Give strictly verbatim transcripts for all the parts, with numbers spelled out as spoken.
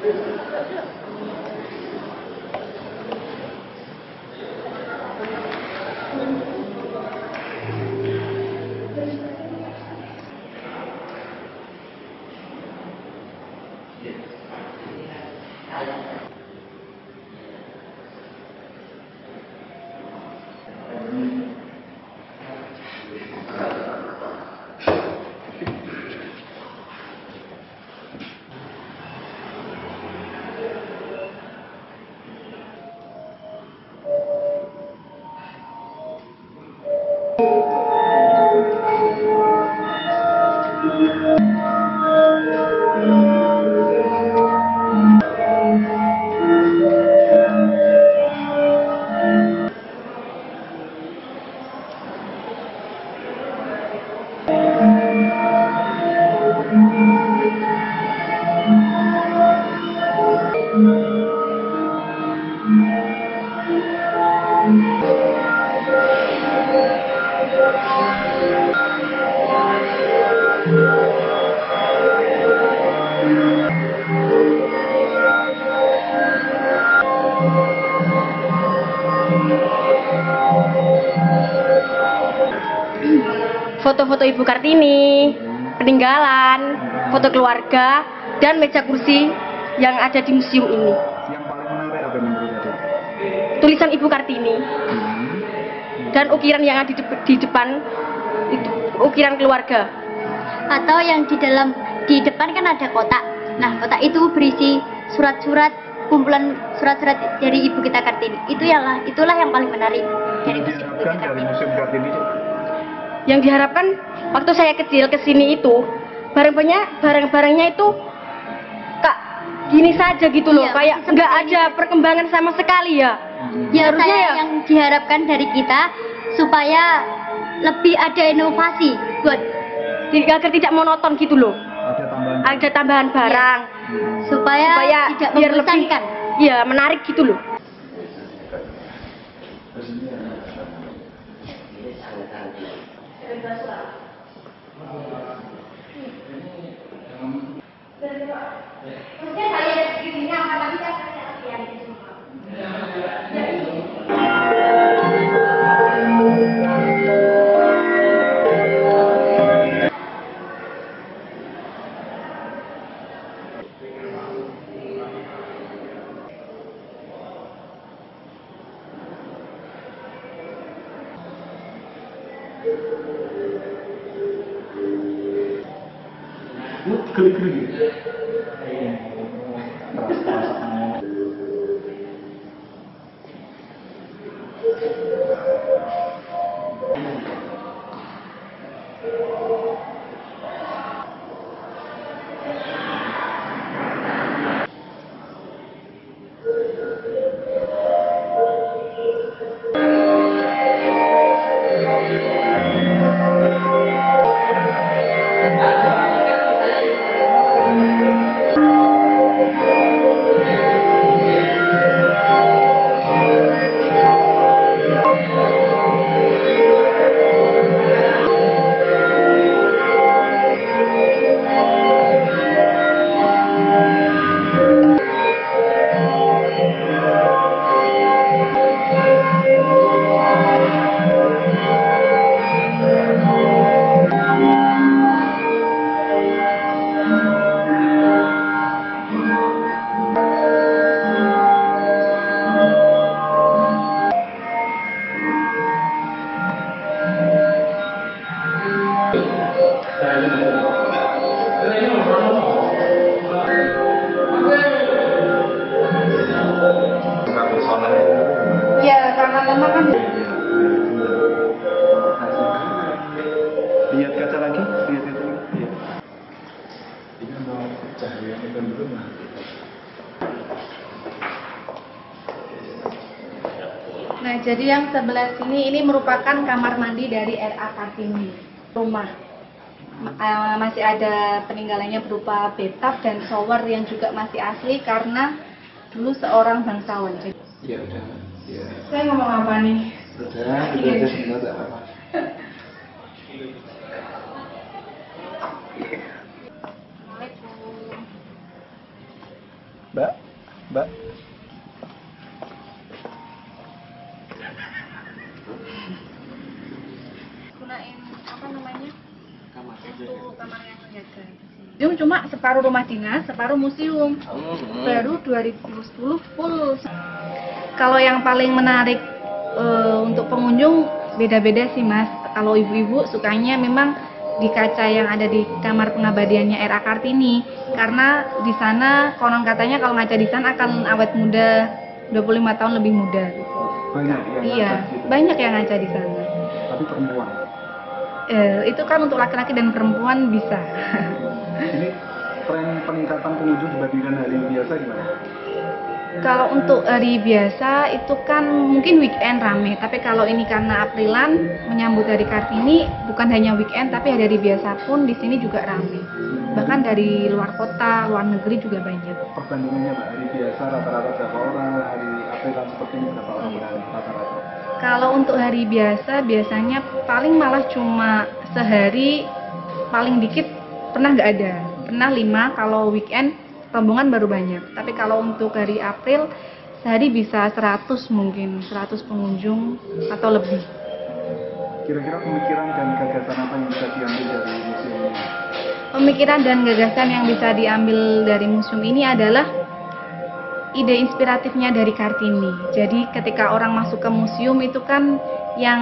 Foto-foto Ibu Kartini, peninggalan, foto keluarga, dan meja kursi yang ada di museum ini. Yang paling menarik apa menurut Anda? Tulisan Ibu Kartini dan ukiran yang ada di, de di depan itu ukiran keluarga. Atau yang di dalam di depan kan ada kotak. Nah, kotak itu berisi surat-surat, kumpulan surat-surat dari Ibu kita Kartini. Itu yang itulah yang paling menarik dari Yang diharapkan dari Museum Kartini itu? Yang diharapkan waktu saya kecil kesini itu barang-barangnya barang-barangnya itu kak gini saja gitu loh, iya, kayak nggak ada perkembangan sama sekali ya. Ya harusnya ya, yang diharapkan dari kita supaya lebih ada inovasi buat agar tidak monoton gitu loh. Ada tambahan, ada tambahan barang, ya. supaya, supaya tidak biar lebih, ya menarik gitu loh. Klik-klik. Ya, karena memang kan lihat kaca lagi, lihat kaca lagi. Iya. Ini mau cahaya itu dulu mah. Nah, jadi yang sebelah sini ini merupakan kamar mandi dari R A Kartini. Rumah uh, masih ada peninggalannya berupa bathtub dan shower yang juga masih asli karena dulu seorang bangsawan. Iya udah. Ya. Saya ngomong apa nih? Udah, udah aja sebentar, tidak apa-apa. Mbak, Mbak. Gunain apa namanya? Untuk kamar yang menjaga. Museum cuma separuh rumah dinas, separuh museum. Baru dua ribu sepuluh full. Kalau yang paling menarik e, untuk pengunjung beda-beda sih Mas. Kalau ibu-ibu sukanya memang di kaca yang ada di kamar pengabadiannya R A Kartini, karena di sana konon katanya kalau ngaca di sana akan awet muda dua puluh lima tahun lebih muda gitu. Banyak yang Iya, ngaca gitu. banyak yang ngaca di sana. Tapi perempuan. Eh, itu kan untuk laki-laki dan perempuan bisa. Ini tren peningkatan pengunjung dibandingkan hari biasa gimana? Kalau untuk hari biasa itu kan mungkin weekend rame, tapi kalau ini karena Aprilan menyambut Hari Kartini bukan hanya weekend tapi hari biasa pun di sini juga rame. Bahkan dari luar kota, luar negeri juga banyak. Perbandingannya Mbak, hari biasa rata-rata berapa orang, hari Aprilan seperti ini berapa orang berani rata-rata? Kalau untuk hari biasa biasanya paling malah cuma sehari paling dikit pernah nggak ada, pernah lima. Kalau weekend rombongan baru banyak. Tapi kalau untuk hari April sehari bisa seratus mungkin, seratus pengunjung atau lebih. Kira-kira pemikiran dan gagasan apa yang bisa diambil dari museum ini? Pemikiran dan gagasan yang bisa diambil dari museum ini adalah ide inspiratifnya dari Kartini. Jadi ketika orang masuk ke museum itu kan yang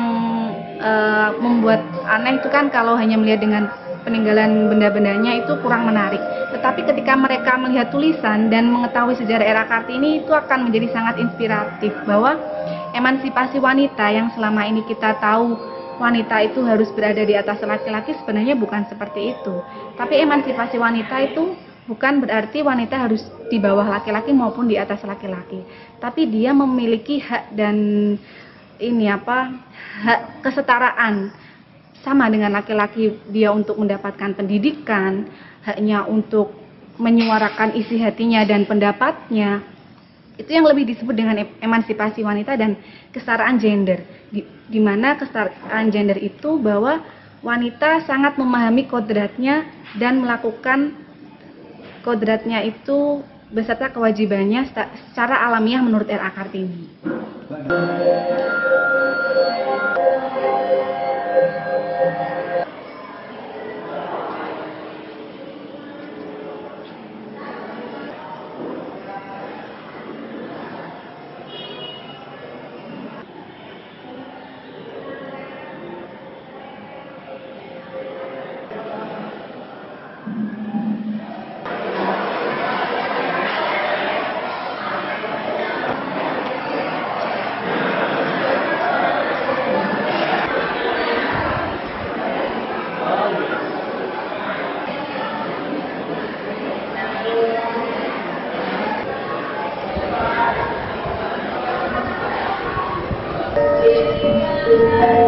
uh, membuat aneh itu kan kalau hanya melihat dengan peninggalan benda-bendanya itu kurang menarik. Tetapi ketika mereka melihat tulisan dan mengetahui sejarah era Kartini itu akan menjadi sangat inspiratif bahwa emansipasi wanita yang selama ini kita tahu wanita itu harus berada di atas laki-laki sebenarnya bukan seperti itu. Tapi emansipasi wanita itu bukan berarti wanita harus di bawah laki-laki maupun di atas laki-laki. Tapi dia memiliki hak dan ini apa? Hak kesetaraan sama dengan laki-laki, dia untuk mendapatkan pendidikan, haknya untuk menyuarakan isi hatinya dan pendapatnya. Itu yang lebih disebut dengan emansipasi wanita dan kesetaraan gender. Di, di mana kesetaraan gender itu bahwa wanita sangat memahami kodratnya dan melakukan kodratnya itu beserta kewajibannya secara alamiah menurut R A Kartini. Thank you.